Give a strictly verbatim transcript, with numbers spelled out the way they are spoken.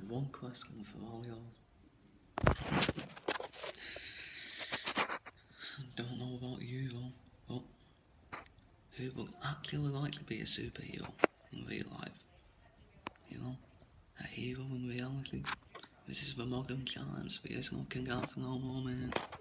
one question for all y'all. Don't know about you though, but who would actually like to be a superhero in real life? You know, a hero in reality. This is the modern times, we is looking out for no more, man.